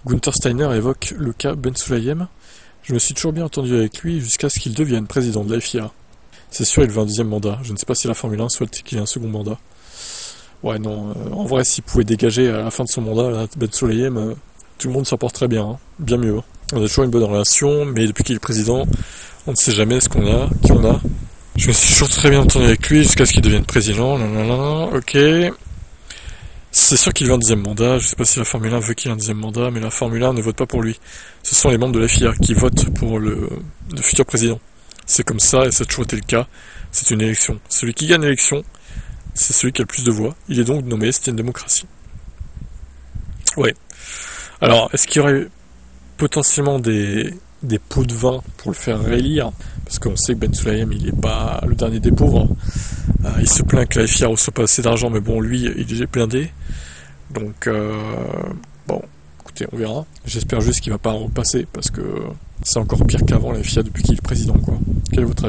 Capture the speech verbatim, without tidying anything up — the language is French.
Gunther Steiner évoque le cas Ben Sulayem. Je me suis toujours bien entendu avec lui jusqu'à ce qu'il devienne président de la F I A. C'est sûr, il veut un deuxième mandat. Je ne sais pas si la Formule un souhaite qu'il ait un second mandat. Ouais, non, euh, en vrai, s'il pouvait dégager à la fin de son mandat, là, Ben Sulayem, euh, tout le monde s'en porterait bien, hein. Bien mieux. Hein. On a toujours une bonne relation, mais depuis qu'il est président, on ne sait jamais ce qu'on a, qui on a. Je me suis toujours très bien entendu avec lui jusqu'à ce qu'il devienne président. Nanana, ok. C'est sûr qu'il veut un deuxième mandat. Je sais pas si la Formule un veut qu'il ait un deuxième mandat, mais la Formule un ne vote pas pour lui. Ce sont les membres de la F I A qui votent pour le, le futur président. C'est comme ça et ça a toujours été le cas. C'est une élection. Celui qui gagne l'élection, c'est celui qui a le plus de voix. Il est donc nommé. C'est une démocratie. Ouais. Alors, est-ce qu'il y aurait potentiellement des, des pots de vin pour le faire réélire? Parce qu'on sait que Ben Sulayem, il n'est pas le dernier des pauvres. Euh, il se plaint que la F I A reçoit pas assez d'argent, mais bon, lui, il est blindé. Donc, euh, bon, écoutez, on verra. J'espère juste qu'il va pas en repasser, parce que c'est encore pire qu'avant la F I A depuis qu'il est président, quoi. Quel est votre avis ?